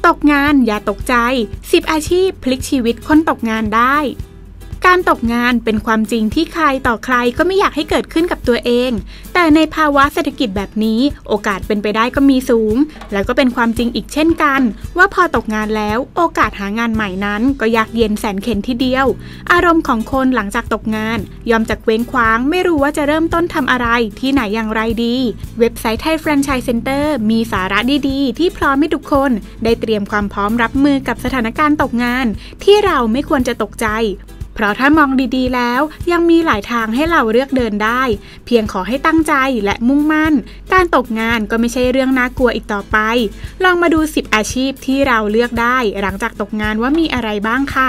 ตกงานอย่าตกใจ10อาชีพพลิกชีวิตคนตกงานได้การตกงานเป็นความจริงที่ใครต่อใครก็ไม่อยากให้เกิดขึ้นกับตัวเองแต่ในภาวะเศรษฐกิจแบบนี้โอกาสเป็นไปได้ก็มีสูงแล้วก็เป็นความจริงอีกเช่นกันว่าพอตกงานแล้วโอกาสหางานใหม่นั้นก็ยากเย็นแสนเข็ญทีเดียวอารมณ์ของคนหลังจากตกงานยอมจากเคว้งคว้างไม่รู้ว่าจะเริ่มต้นทำอะไรที่ไหนอย่างไรดีเว็บไซต์ไทยแฟรนไชส์เซ็นเตอร์มีสาระดีๆที่พร้อมให้ทุกคนได้เตรียมความพร้อมรับมือกับสถานการณ์ตกงานที่เราไม่ควรจะตกใจเพราะถ้ามองดีๆแล้วยังมีหลายทางให้เราเลือกเดินได้เพียงขอให้ตั้งใจและมุ่งมั่นการตกงานก็ไม่ใช่เรื่องน่ากลัวอีกต่อไปลองมาดู10อาชีพที่เราเลือกได้หลังจากตกงานว่ามีอะไรบ้างค่ะ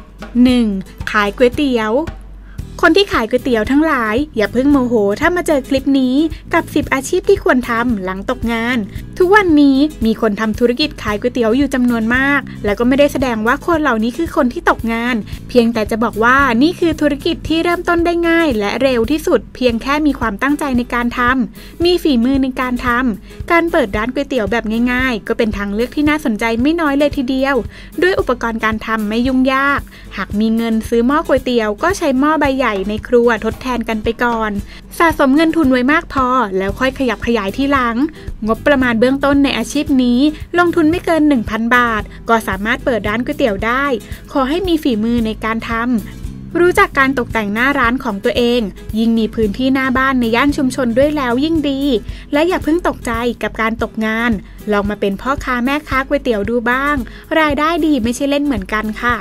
1. ขายก๋วยเตี๋ยวคนที่ขายก๋วยเตี๋ยวทั้งหลายอย่าเพิ่งโมโหถ้ามาเจอคลิปนี้กับ10อาชีพที่ควรทำหลังตกงานทุกวันนี้มีคนทำธุรกิจขายก๋วยเตี๋ยวอยู่จำนวนมากแล้วก็ไม่ได้แสดงว่าคนเหล่านี้คือคนที่ตกงานเพียงแต่จะบอกว่านี่คือธุรกิจที่เริ่มต้นได้ง่ายและเร็วที่สุดเพียงแค่มีความตั้งใจในการทำมีฝีมือในการทำการเปิดร้านก๋วยเตี๋ยวแบบง่ายๆก็เป็นทางเลือกที่น่าสนใจไม่น้อยเลยทีเดียวด้วยอุปกรณ์การทำไม่ยุ่งยากหากมีเงินซื้อหม้อก๋วยเตี๋ยวก็ใช้หม้อใบใหญ่ในครัวทดแทนกันไปก่อนสะสมเงินทุนไว้มากพอแล้วค่อยขยับขยายที่หลังงบประมาณเบื้องต้นในอาชีพนี้ลงทุนไม่เกิน 1,000 บาทก็สามารถเปิดร้านก๋วยเตี๋ยวได้ขอให้มีฝีมือในการทำรู้จักการตกแต่งหน้าร้านของตัวเองยิ่งมีพื้นที่หน้าบ้านในย่านชุมชนด้วยแล้วยิ่งดีและอย่าเพิ่งตกใจกับการตกงานลองมาเป็นพ่อค้าแม่ค้าก๋วยเตี๋ยวดูบ้างรายได้ดีไม่ใช่เล่นเหมือนกันค่ะ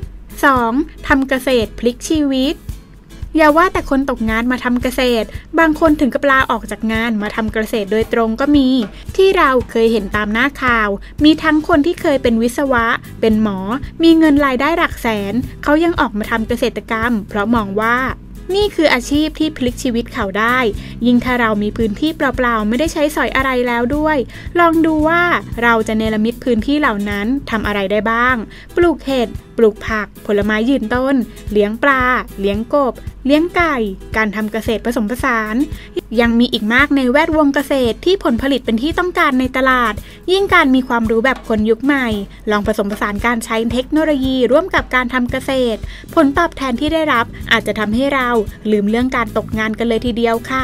2. ทำเกษตรพลิกชีวิตอย่าว่าแต่คนตกงานมาทำเกษตรบางคนถึงกับลาออกจากงานมาทำเกษตรโดยตรงก็มีที่เราเคยเห็นตามหน้าข่าวมีทั้งคนที่เคยเป็นวิศวะเป็นหมอมีเงินรายได้หลักแสนเขายังออกมาทำเกษตรกรรมเพราะมองว่านี่คืออาชีพที่พลิกชีวิตเขาได้ยิ่งถ้าเรามีพื้นที่เปล่าๆไม่ได้ใช้สอยอะไรแล้วด้วยลองดูว่าเราจะเนรมิตพื้นที่เหล่านั้นทำอะไรได้บ้างปลูกเห็ดปลูกผักผลไม้ยืนต้นเลี้ยงปลาเลี้ยงกบเลี้ยงไก่การทำเกษตรผสมผสานยังมีอีกมากในแวดวงเกษตรที่ผลผลิตเป็นที่ต้องการในตลาดยิ่งการมีความรู้แบบคนยุคใหม่ลองผสมผสานการใช้เทคโนโลยีร่วมกับการทำเกษตรผลตอบแทนที่ได้รับอาจจะทำให้เราลืมเรื่องการตกงานกันเลยทีเดียวค่ะ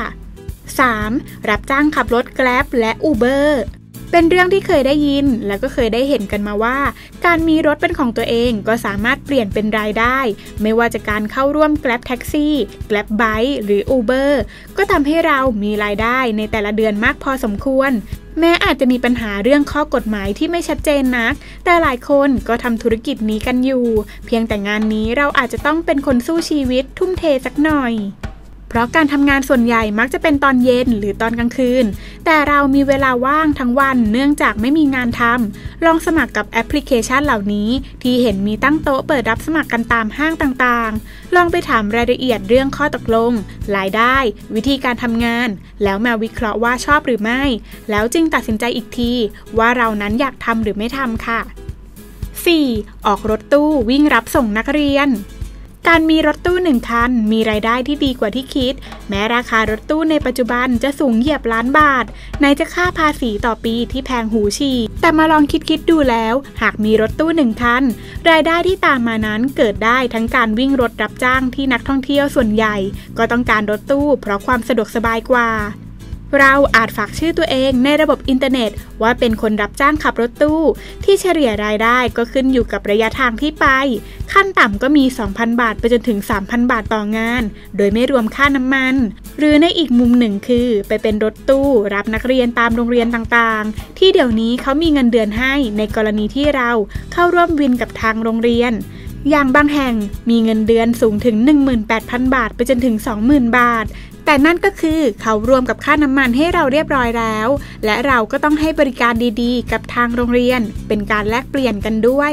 3. รับจ้างขับรถ Grab และ Uberเป็นเรื่องที่เคยได้ยินแล้วก็เคยได้เห็นกันมาว่าการมีรถเป็นของตัวเองก็สามารถเปลี่ยนเป็นรายได้ไม่ว่าจะการเข้าร่วม Grab Taxi Grab Bike หรือ Uber ก็ทำให้เรามีรายได้ในแต่ละเดือนมากพอสมควรแม้อาจจะมีปัญหาเรื่องข้อกฎหมายที่ไม่ชัดเจนนักแต่หลายคนก็ทำธุรกิจนี้กันอยู่เพียงแต่งานนี้เราอาจจะต้องเป็นคนสู้ชีวิตทุ่มเทสักหน่อยเพราะการทำงานส่วนใหญ่มักจะเป็นตอนเย็นหรือตอนกลางคืนแต่เรามีเวลาว่างทั้งวันเนื่องจากไม่มีงานทำลองสมัครกับแอปพลิเคชันเหล่านี้ที่เห็นมีตั้งโต๊ะเปิดรับสมัครกันตามห้างต่างๆลองไปถามรายละเอียดเรื่องข้อตกลงรายได้วิธีการทำงานแล้วมาวิเคราะห์ว่าชอบหรือไม่แล้วจึงตัดสินใจอีกทีว่าเรานั้นอยากทำหรือไม่ทำค่ะ 4. ออกรถตู้วิ่งรับส่งนักเรียนการมีรถตู้1คันมีรายได้ที่ดีกว่าที่คิดแม้ราคารถตู้ในปัจจุบันจะสูงเหยียบล้านบาทไหนจะค่าภาษีต่อปีที่แพงหูฉี่แต่มาลองคิดดูแล้วหากมีรถตู้1คันรายได้ที่ตามมานั้นเกิดได้ทั้งการวิ่งรถรับจ้างที่นักท่องเที่ยวส่วนใหญ่ก็ต้องการรถตู้เพราะความสะดวกสบายกว่าเราอาจฝากชื่อตัวเองในระบบอินเทอร์เน็ตว่าเป็นคนรับจ้างขับรถตู้ที่เฉลี่ยรายได้ก็ขึ้นอยู่กับระยะทางที่ไปขั้นต่ำก็มี 2,000 บาทไปจนถึง 3,000 บาทต่องานโดยไม่รวมค่าน้ำมันหรือในอีกมุมหนึ่งคือไปเป็นรถตู้รับนักเรียนตามโรงเรียนต่างๆที่เดี๋ยวนี้เขามีเงินเดือนให้ในกรณีที่เราเข้าร่วมวินกับทางโรงเรียนอย่างบางแห่งมีเงินเดือนสูงถึง 18,000 บาทไปจนถึง 20,000 บาทแต่นั่นก็คือเขารวมกับค่าน้ำมันให้เราเรียบร้อยแล้วและเราก็ต้องให้บริการดีๆกับทางโรงเรียนเป็นการแลกเปลี่ยนกันด้วย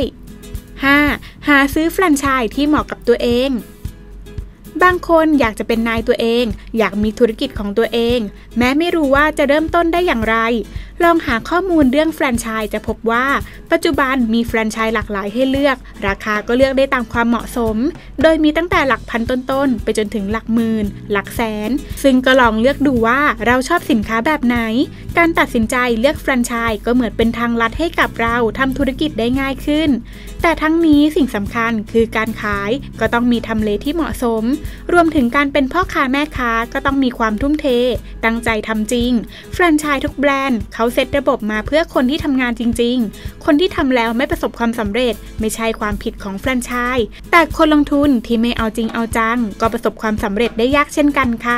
5. หาซื้อแฟรนไชส์ที่เหมาะกับตัวเองบางคนอยากจะเป็นนายตัวเองอยากมีธุรกิจของตัวเองแม้ไม่รู้ว่าจะเริ่มต้นได้อย่างไรลองหาข้อมูลเรื่องแฟรนไชส์จะพบว่าปัจจุบันมีแฟรนไชส์หลากหลายให้เลือกราคาก็เลือกได้ตามความเหมาะสมโดยมีตั้งแต่หลักพันต้นๆไปจนถึงหลักหมื่นหลักแสนซึ่งก็ลองเลือกดูว่าเราชอบสินค้าแบบไหนการตัดสินใจเลือกแฟรนไชส์ก็เหมือนเป็นทางลัดให้กับเราทำธุรกิจได้ง่ายขึ้นแต่ทั้งนี้สิ่งสำคัญคือการขายก็ต้องมีทำเลที่เหมาะสมรวมถึงการเป็นพ่อค้าแม่ค้าก็ต้องมีความทุ่มเทตั้งใจทำจริงแฟรนไชส์ทุกแบรนด์เขาเซตระบบมาเพื่อคนที่ทำงานจริงๆคนที่ทำแล้วไม่ประสบความสำเร็จไม่ใช่ความผิดของแฟรนไชส์แต่คนลงทุนที่ไม่เอาจริงเอาจังก็ประสบความสำเร็จได้ยากเช่นกันค่ะ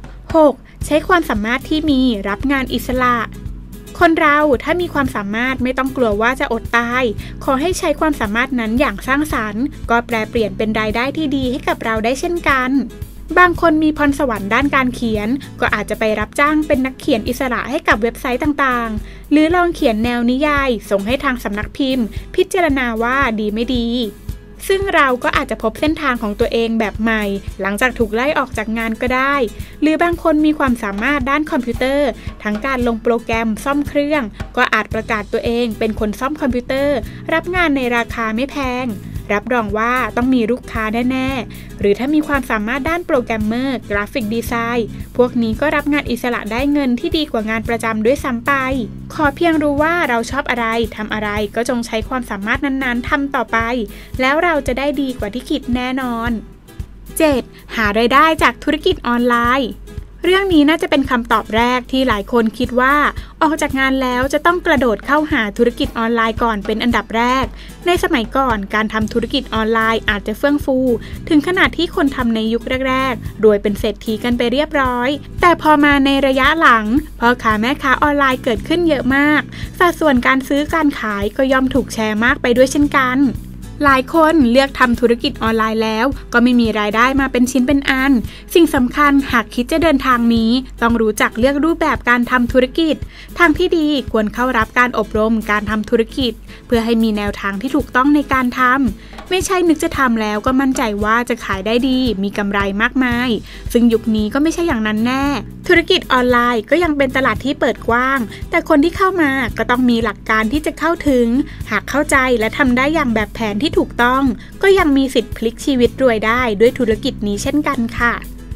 6. ใช้ความสามารถที่มีรับงานอิสระคนเราถ้ามีความสามารถไม่ต้องกลัวว่าจะอดตายขอให้ใช้ความสามารถนั้นอย่างสร้างสรรค์ก็แปลเปลี่ยนเป็นรายได้ที่ดีให้กับเราได้เช่นกันบางคนมีพรสวรรค์ด้านการเขียนก็อาจจะไปรับจ้างเป็นนักเขียนอิสระให้กับเว็บไซต์ต่างๆหรือลองเขียนแนวนิยายส่งให้ทางสำนักพิมพ์พิจารณาว่าดีไม่ดีซึ่งเราก็อาจจะพบเส้นทางของตัวเองแบบใหม่หลังจากถูกไล่ออกจากงานก็ได้หรือบางคนมีความสามารถด้านคอมพิวเตอร์ทั้งการลงโปรแกรมซ่อมเครื่องก็อาจประกาศตัวเองเป็นคนซ่อมคอมพิวเตอร์รับงานในราคาไม่แพงรับรองว่าต้องมีลูกค้าแน่ๆหรือถ้ามีความสามารถด้านโปรแกรมเมอร์กราฟิกดีไซน์พวกนี้ก็รับงานอิสระได้เงินที่ดีกว่างานประจำด้วยซ้ำไปขอเพียงรู้ว่าเราชอบอะไรทำอะไรก็จงใช้ความสามารถนั้นๆทำต่อไปแล้วเราจะได้ดีกว่าที่คิดแน่นอน 7. หารายได้จากธุรกิจออนไลน์เรื่องนี้น่าจะเป็นคำตอบแรกที่หลายคนคิดว่าออกจากงานแล้วจะต้องกระโดดเข้าหาธุรกิจออนไลน์ก่อนเป็นอันดับแรกในสมัยก่อนการทำธุรกิจออนไลน์อาจจะเฟื่องฟูถึงขนาดที่คนทำในยุคแรกๆรวยเป็นเศรษฐีกันไปเรียบร้อยแต่พอมาในระยะหลังพ่อค้าแม่ค้าออนไลน์เกิดขึ้นเยอะมากสัดส่วนการซื้อการขายก็ย่อมถูกแชร์มากไปด้วยเช่นกันหลายคนเลือกทำธุรกิจออนไลน์แล้วก็ไม่มีรายได้มาเป็นชิ้นเป็นอันสิ่งสำคัญหากคิดจะเดินทางนี้ต้องรู้จักเลือกรูปแบบการทำธุรกิจทางที่ดีควรเข้ารับการอบรมการทำธุรกิจเพื่อให้มีแนวทางที่ถูกต้องในการทำไม่ใช่นึกจะทำแล้วก็มั่นใจว่าจะขายได้ดีมีกำไรมากมายซึ่งยุคนี้ก็ไม่ใช่อย่างนั้นแน่ธุรกิจออนไลน์ก็ยังเป็นตลาดที่เปิดกว้างแต่คนที่เข้ามาก็ต้องมีหลักการที่จะเข้าถึงหากเข้าใจและทำได้อย่างแบบแผนที่ถูกต้องก็ยังมีสิทธิ์พลิกชีวิตรวยได้ด้วยธุรกิจนี้เช่นกันค่ะ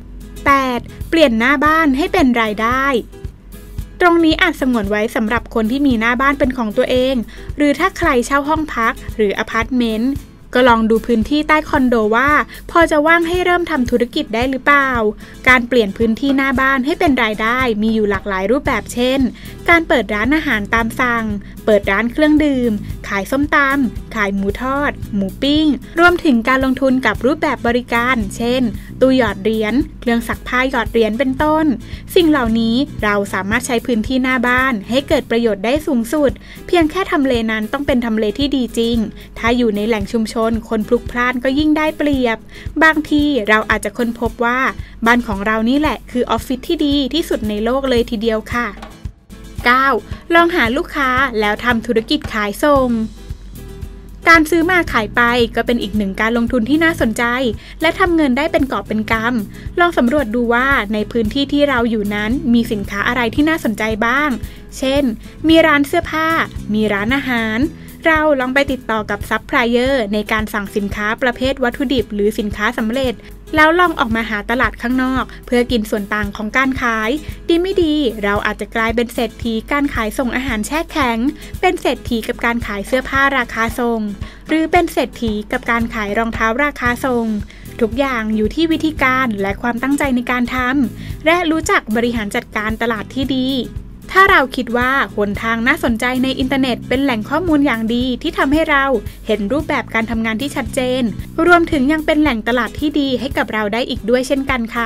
8. เปลี่ยนหน้าบ้านให้เป็นรายได้ตรงนี้อาจสงวนไว้สำหรับคนที่มีหน้าบ้านเป็นของตัวเองหรือถ้าใครเช่าห้องพักหรืออพาร์ตเมนต์ก็ลองดูพื้นที่ใต้คอนโดว่าพอจะว่างให้เริ่มทำธุรกิจได้หรือเปล่าการเปลี่ยนพื้นที่หน้าบ้านให้เป็นรายได้มีอยู่หลากหลายรูปแบบเช่นการเปิดร้านอาหารตามสั่งเปิดร้านเครื่องดื่มขายส้มตำขายหมูทอดหมูปิ้งรวมถึงการลงทุนกับรูปแบบบริการเช่นตู้หยอดเหรียญเครื่องซักผ้าหยอดเหรียญเป็นต้นสิ่งเหล่านี้เราสามารถใช้พื้นที่หน้าบ้านให้เกิดประโยชน์ได้สูงสุดเพียงแค่ทำเลนั้นต้องเป็นทำเลที่ดีจริงถ้าอยู่ในแหล่งชุมชนคนพลุกพล่านก็ยิ่งได้เปรียบบางทีเราอาจจะค้นพบว่าบ้านของเรานี่แหละคือออฟฟิศที่ดีที่สุดในโลกเลยทีเดียวค่ะ 9. ลองหาลูกค้าแล้วทำธุรกิจขายส่งการซื้อมาขายไปก็เป็นอีกหนึ่งการลงทุนที่น่าสนใจและทำเงินได้เป็นกอบเป็นกำลองสำรวจดูว่าในพื้นที่ที่เราอยู่นั้นมีสินค้าอะไรที่น่าสนใจบ้างเช่นมีร้านเสื้อผ้ามีร้านอาหารเราลองไปติดต่อกับซัพพลายเออร์ในการสั่งสินค้าประเภทวัตถุดิบหรือสินค้าสำเร็จแล้วลองออกมาหาตลาดข้างนอกเพื่อกินส่วนต่างของการขายดีไม่ดีเราอาจจะกลายเป็นเศรษฐีการขายส่งอาหารแช่แข็งเป็นเศรษฐีกับการขายเสื้อผ้าราคาส่งหรือเป็นเศรษฐีกับการขายรองเท้าราคาส่งทุกอย่างอยู่ที่วิธีการและความตั้งใจในการทำและรู้จักบริหารจัดการตลาดที่ดีถ้าเราคิดว่าหนทางน่าสนใจในอินเทอร์เน็ตเป็นแหล่งข้อมูลอย่างดีที่ทำให้เราเห็นรูปแบบการทำงานที่ชัดเจนรวมถึงยังเป็นแหล่งตลาดที่ดีให้กับเราได้อีกด้วยเช่นกันค่ะ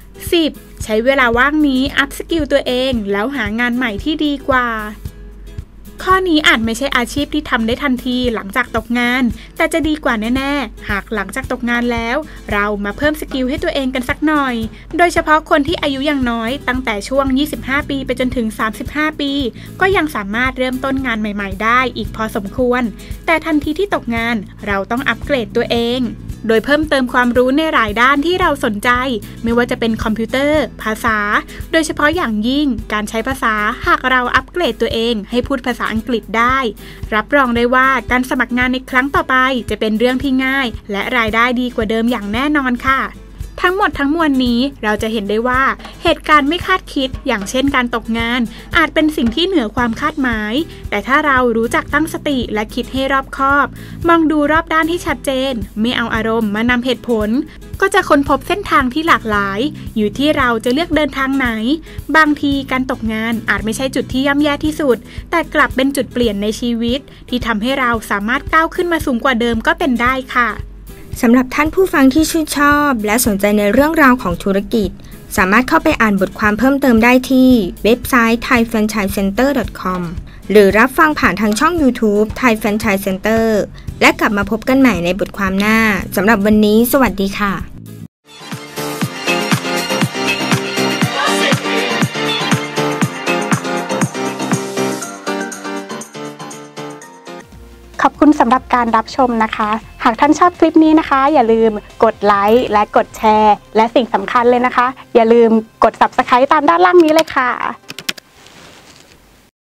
10. ใช้เวลาว่างนี้อัพสกิลตัวเองแล้วหางานใหม่ที่ดีกว่าข้อนี้อาจไม่ใช่อาชีพที่ทำได้ทันทีหลังจากตกงานแต่จะดีกว่าแน่ๆหากหลังจากตกงานแล้วเรามาเพิ่มสกิลให้ตัวเองกันสักหน่อยโดยเฉพาะคนที่อายุยังน้อยตั้งแต่ช่วง25ปีไปจนถึง35ปีก็ยังสามารถเริ่มต้นงานใหม่ๆได้อีกพอสมควรแต่ทันทีที่ตกงานเราต้องอัปเกรดตัวเองโดยเพิ่มเติมความรู้ในหลายด้านที่เราสนใจไม่ว่าจะเป็นคอมพิวเตอร์ภาษาโดยเฉพาะอย่างยิ่งการใช้ภาษาหากเราอัปเกรดตัวเองให้พูดภาษาอังกฤษได้รับรองได้ว่าการสมัครงานในครั้งต่อไปจะเป็นเรื่องที่ง่ายและรายได้ดีกว่าเดิมอย่างแน่นอนค่ะทั้งหมดทั้งมวลนี้เราจะเห็นได้ว่าเหตุการณ์ไม่คาดคิดอย่างเช่นการตกงานอาจเป็นสิ่งที่เหนือความคาดหมายแต่ถ้าเรารู้จักตั้งสติและคิดให้รอบคอบมองดูรอบด้านที่ชัดเจนไม่เอาอารมณ์มานำเหตุผลก็จะค้นพบเส้นทางที่หลากหลายอยู่ที่เราจะเลือกเดินทางไหนบางทีการตกงานอาจไม่ใช่จุดที่ย่ำแย่ที่สุดแต่กลับเป็นจุดเปลี่ยนในชีวิตที่ทำให้เราสามารถก้าวขึ้นมาสูงกว่าเดิมก็เป็นได้ค่ะสำหรับท่านผู้ฟังที่ชื่นชอบและสนใจในเรื่องราวของธุรกิจสามารถเข้าไปอ่านบทความเพิ่มเติมได้ที่เว็บไซต์ thaifranchisecenter.com หรือรับฟังผ่านทางช่อง YouTube Thai Franchise Center และกลับมาพบกันใหม่ในบทความหน้าสำหรับวันนี้สวัสดีค่ะขอบคุณสำหรับการรับชมนะคะหากท่านชอบคลิปนี้นะคะอย่าลืมกดไลค์และกดแชร์และสิ่งสำคัญเลยนะคะอย่าลืมกด Subscribe ตามด้านล่างนี้เลยค่ะ